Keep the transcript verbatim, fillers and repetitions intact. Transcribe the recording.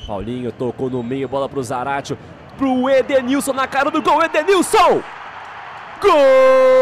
Paulinho tocou no meio, bola pro Zaratio, pro Edenilson na cara do gol, Edenilson! Gol!